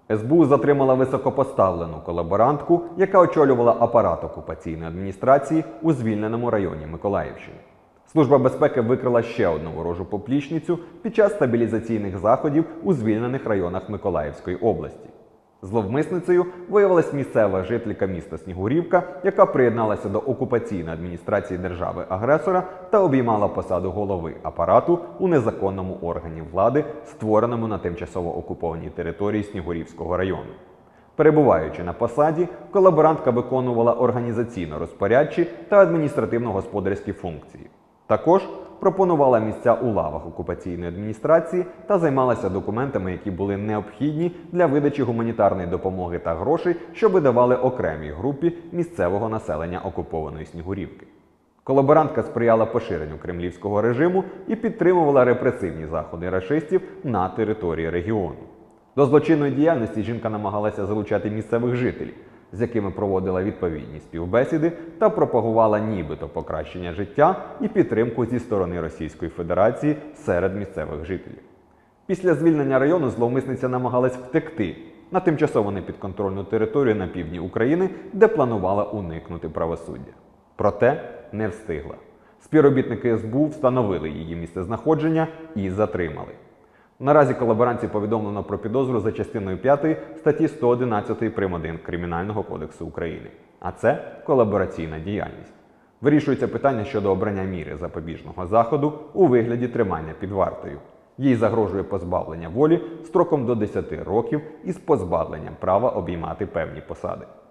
СБУ затримала високопоставлену колаборантку, яка очолювала апарат окупаційної адміністрації у звільненому районі Миколаївщини. Служба безпеки викрила ще одну ворожу поплічницю під час стабілізаційних заходів у звільнених районах Миколаївської області. Зловмисницею виявилась місцева жителька міста Снігурівка, яка приєдналася до окупаційної адміністрації держави-агресора та обіймала посаду голови апарату у незаконному органі влади, створеному на тимчасово окупованій території Снігурівського району. Перебуваючи на посаді, колаборантка виконувала організаційно-розпорядчі та адміністративно-господарські функції. Також пропонувала місця у лавах окупаційної адміністрації та займалася документами, які були необхідні для видачі гуманітарної допомоги та грошей, що видавали окремій групі місцевого населення окупованої Снігурівки. Колаборантка сприяла поширенню кремлівського режиму і підтримувала репресивні заходи рашистів на території регіону. До злочинної діяльності жінка намагалася залучати місцевих жителів, з якими проводила відповідні співбесіди та пропагувала нібито покращення життя і підтримку зі сторони Російської Федерації серед місцевих жителів. Після звільнення району зловмисниця намагалась втекти на тимчасово непідконтрольну територію на півдні України, де планувала уникнути правосуддя. Проте не встигла. Співробітники СБУ встановили її місцезнаходження і затримали. Наразі колаборантці повідомлено про підозру за частиною 5 статті 111 прим. 1 Кримінального кодексу України. А це колабораційна діяльність. Вирішується питання щодо обрання міри запобіжного заходу у вигляді тримання під вартою. Їй загрожує позбавлення волі строком до 10 років із позбавленням права обіймати певні посади.